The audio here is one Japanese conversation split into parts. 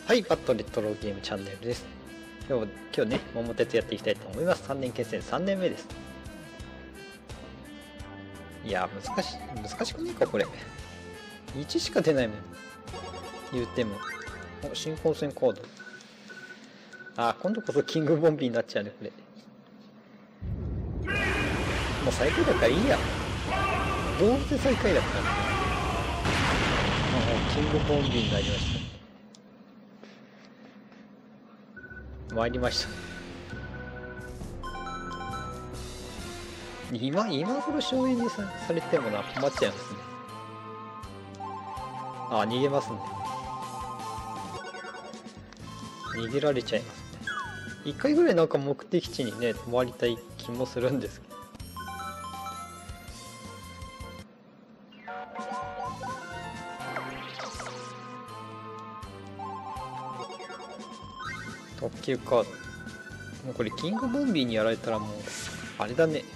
はい、バットレトロゲームチャンネルです。今日ね、桃鉄やっていきたいと思います。3年決戦3年目です。いや、難しくねえか、これ。1しか出ないもん。言うても。新混戦カード。あ、今度こそキングボンビーになっちゃうね、これ。もう最下位だからいいや。どうせ最下位だから。キングボンビーになりました。参りました。今頃省エネされてもな、困っちゃいますね。あ、逃げますね。逃げられちゃいますね。1回ぐらいなんか目的地にね、泊まりたい気もするんですけど。特急カード。もうこれキングボンビーにやられたらもうあれだね、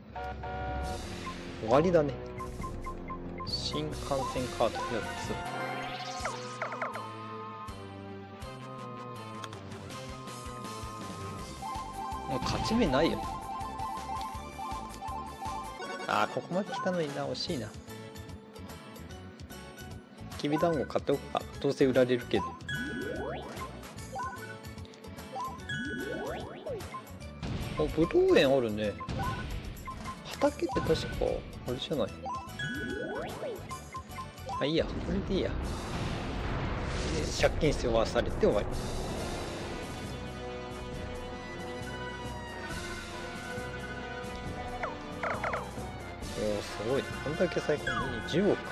終わりだね。新幹線カード4つ。もう勝ち目ないよ。あー、ここまで来たのにな、惜しいな。きびだんご買っておくか、どうせ売られるけど。ぶどう園あるね。畑って確かあれじゃない。あ、いいや、これでいいや。で借金背負わされて終わり。おお、すごい。こんだけ最高に10億。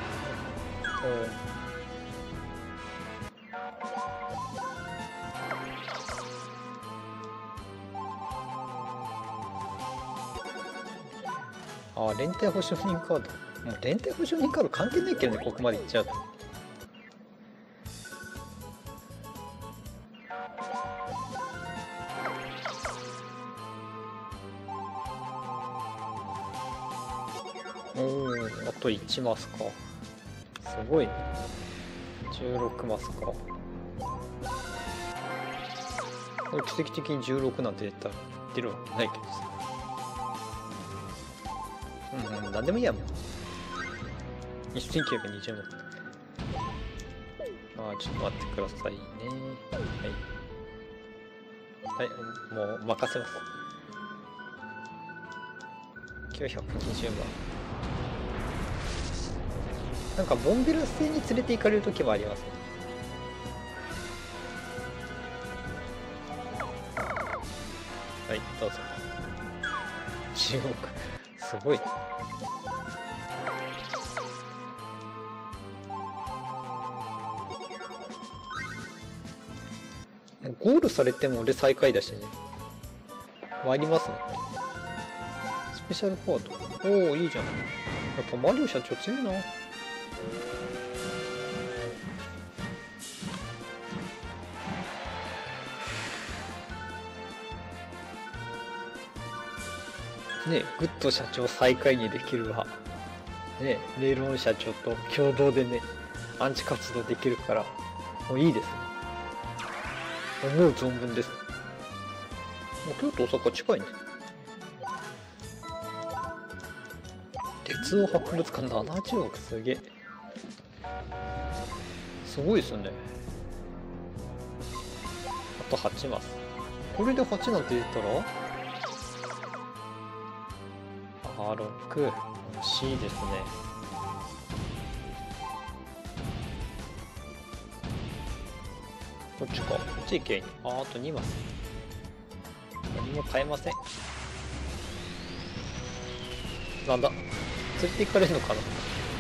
あ、連帯保証人カード。もう連帯保証人カード関係ないけどね、ここまでいっちゃうと。あと1マスか。すごいね。16マスか。これ奇跡的に16なんて出るわけないけどさ。なんでもいいやもん。1920万。まあちょっと待ってくださいね。はい。はい、もう任せます。920万。なんかボンベラス星に連れて行かれる時もありますね。はい、どうぞ。10億。すごい。ゴールされても俺最下位だしね。参りますね。スペシャルカード。おお、いいじゃん。やっぱマリオ社長強いな。ね、グッド社長最下位にできるわ。ね、レーロン社長と共同でね、アンチ活動できるから、もういいですね。思う存分です。もう京都大阪近いね。鉄道博物館70億、すげえ。すごいですね。あと8マス。これで8なんて言ったら6、惜しいですね。こっちか。こっち行けばいい。あと2マス。何も買えません。なんだ、連れて行かれるのかな。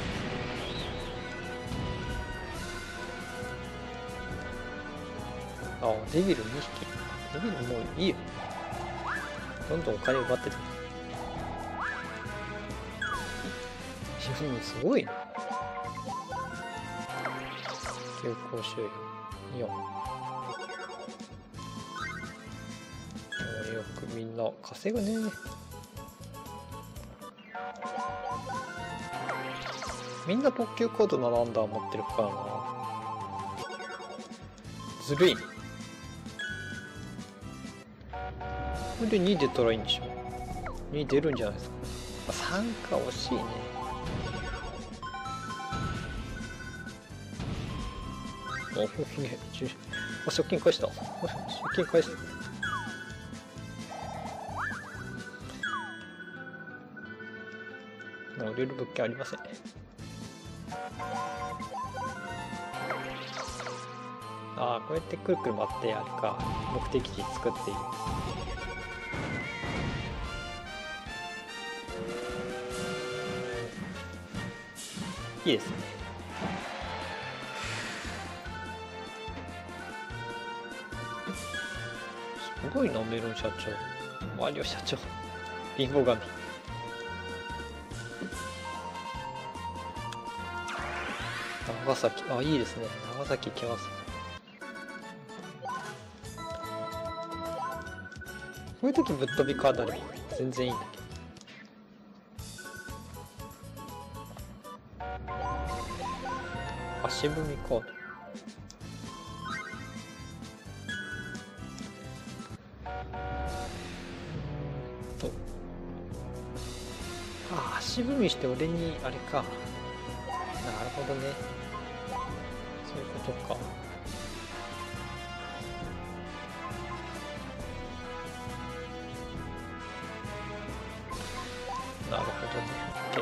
あ、デビル2匹。デビルもういいよ。どんどんお金奪ってて。すごいね。休校収容4。よくみんな稼ぐね。みんな特急カード7アンダー持ってるからな。 ずるいね。これで2出たらいいんでしょ。2出るんじゃないですか。3か、惜しいね。お、賞金返した。賞金返した。売れる物件ありません。ああ、こうやってくるくる回ってあれか、目的地作っている。いいですね。すごいな、メロン社長。マリオ社長。貧乏神。長崎、あ、いいですね。長崎行きます。こういう時ぶっ飛びカードあれば全然いいんだけど。足踏みカード。あ、足踏みして俺にあれか。なるほどね。そういうことか。なるほどね。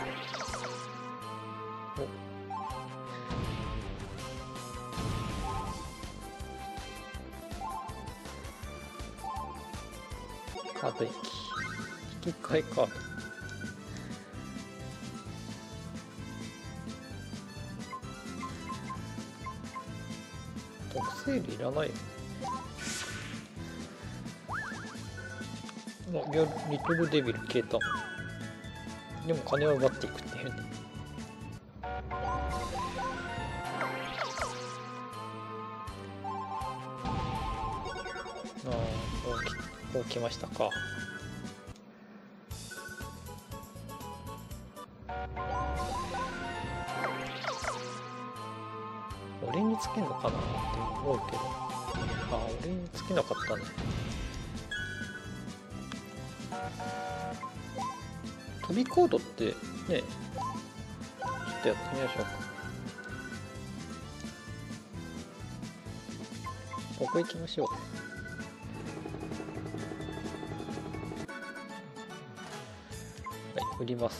お、カード引き換えカード。特性類いらないよ。リトルデビル消えた。でも金を奪っていくっていうね。ああ、こう来ましたか。俺につけんのかなって思うけど、あ、俺につけなかったね。飛びコードってね、ちょっとやってみましょうか。ここ行きましょう。はい、売ります。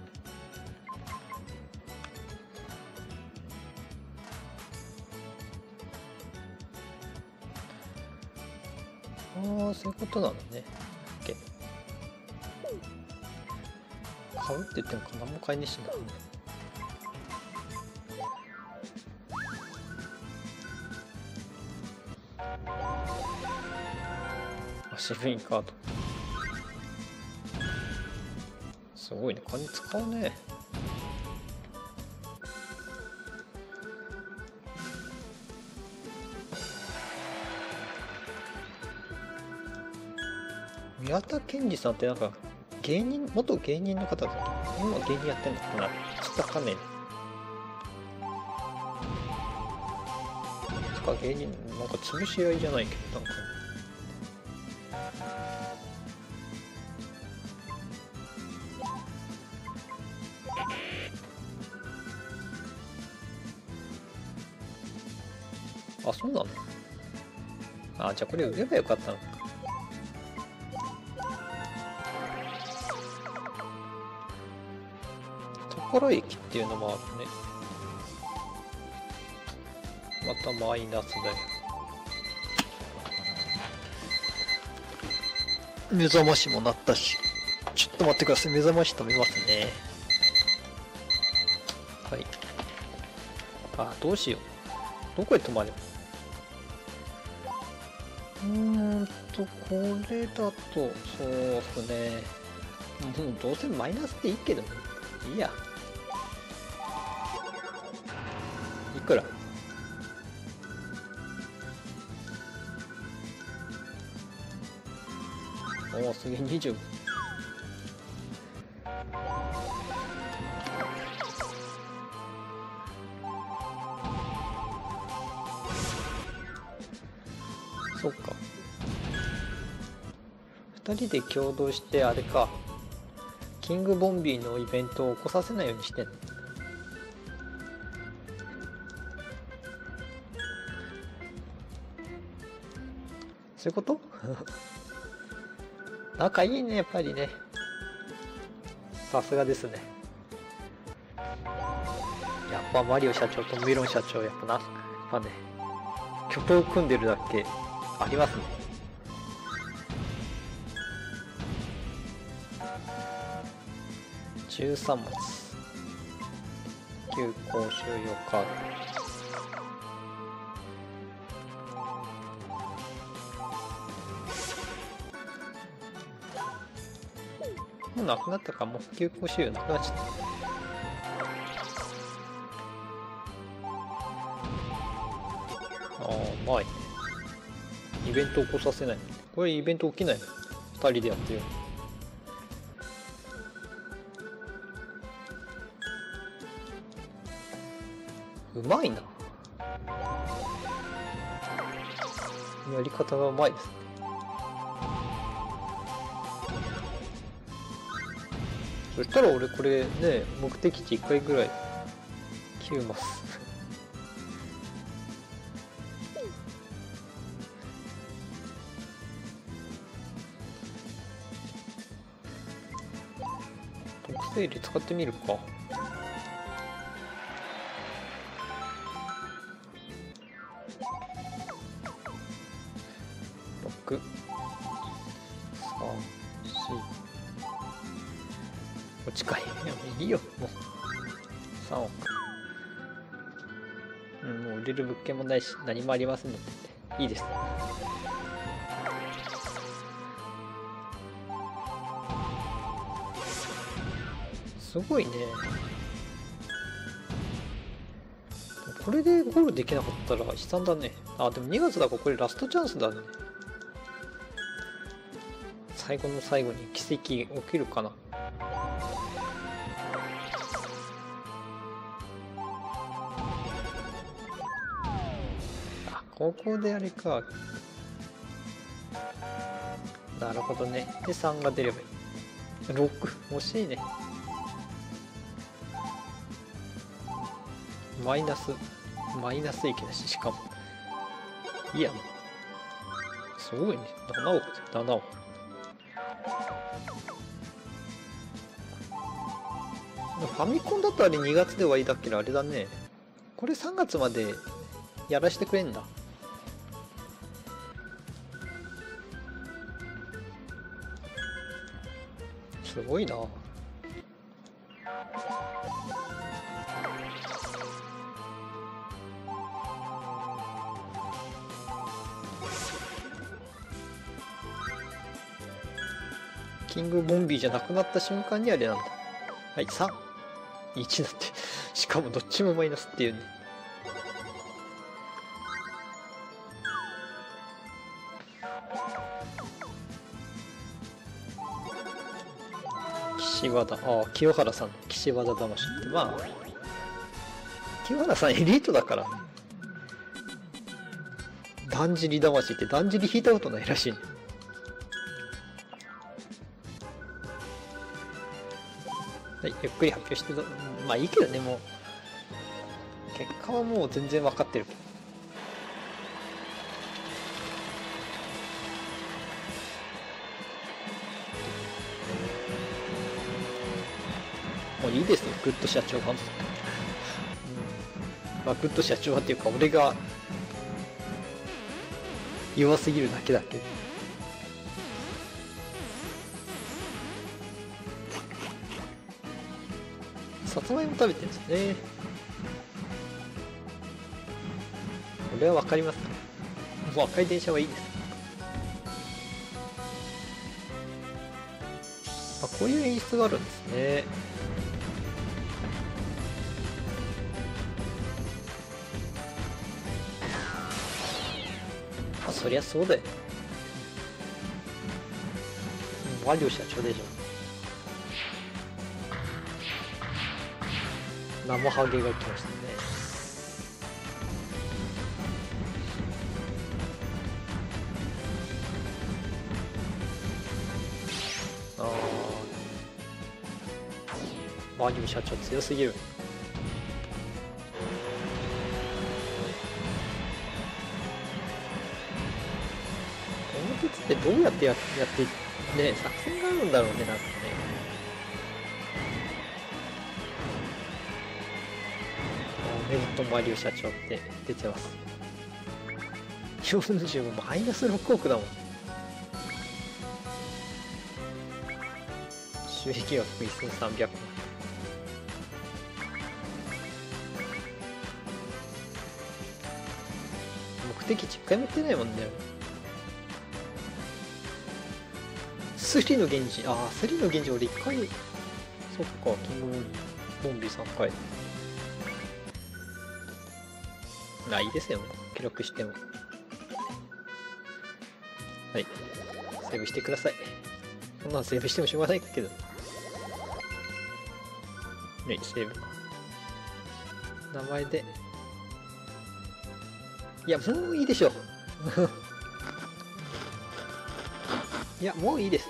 ああ、そういうことなのね。OK。買うって言っても何も買いにしない。足踏みカード。すごいね、金使うね。宮田賢治さんってなんか芸人、元芸人の方だっけ？今芸人やってんのかな？ちょっとわかんねえな。つか芸人、なんか潰し合いじゃないけど、なんか。あ、そうなの？あ、じゃあこれ売ればよかったのか。所駅っていうのもあるね。またマイナスだよ。目覚ましも鳴ったし。ちょっと待ってください。目覚まし止めますね。はい。あ、どうしよう。どこへ止まれば。これだと、そうっすね。もうどうせマイナスでいいけどね。いいや。いくら？おお、すげえ、20。 そっか。2人で共同してあれか、キングボンビーのイベントを起こさせないようにしてんの。そういうこと仲いいね、やっぱりね。さすがですね。やっぱマリオ社長とメロン社長、やっぱね、挙党を組んでるだけありますね。13文字。休校収容カード。もうなくなったか、もう休校収容なくなっちゃった。ああ、まあいいね。イベント起こさせない。これイベント起きないの ?2 人でやってる。うまいな。やり方がうまいですね。そしたら俺これね、目的地1回ぐらい消えます。特性で使ってみるか。6、3、4、近い。いいよ、もう。3億。もう売れる物件もないし、何もありませんので、いいです。すごいね。これでゴールできなかったら悲惨だね。あ、でも2月だからこれラストチャンスだね。最後の最後に奇跡起きるかな。あ、ここであれか。なるほどね。で3が出ればいい。6、惜しいね。マイナス益だし、しかも。いいや、すごいね。7億で、7億。ファミコンだとあれ2月で終わりだっけど、あれだね。これ3月までやらしてくれんだ。すごいな。キングボンビーじゃなくなった瞬間にあれなんだ。はい、3、1だって。しかもどっちもマイナスっていうね。岸和田、ああ、清原さん、岸和田魂って、まあ、清原さんエリートだからね。だんじり魂ってだんじり引いたことないらしいね。はい、ゆっくり発表してまあいいけどね、もう。結果はもう全然分かってるけど。もういいですよ、グッド社長は。まあ、グッド社長はっていうか、俺が弱すぎるだけだけど。さつまいも食べてるんですね。これは分かりますか。もう赤い電車はいいです。あ、こういう演出があるんですね。あ、そりゃそうだよ。マリオ社長でしょ。生ハゲが来ましたね。 マリオ社長強すぎる。この鉄ってどうやってやってね、作戦があるんだろうね、なんかね。メルトマリオ社長って出てます。45マイナス6億だもん。収益額1300万。目的地1回もやってないもんね。スリの源氏、スリの源氏俺1回、そっか、キングボンビー3回。いいですよ、記録しても。はい、セーブしてください。そんなのセーブしてもしょうがないけど。はい、セーブ。名前で。いや、もういいでしょ。いや、もういいです。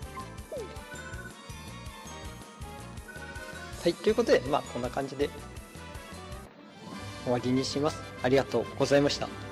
はい、ということで、こんな感じで終わりにします。ありがとうございました。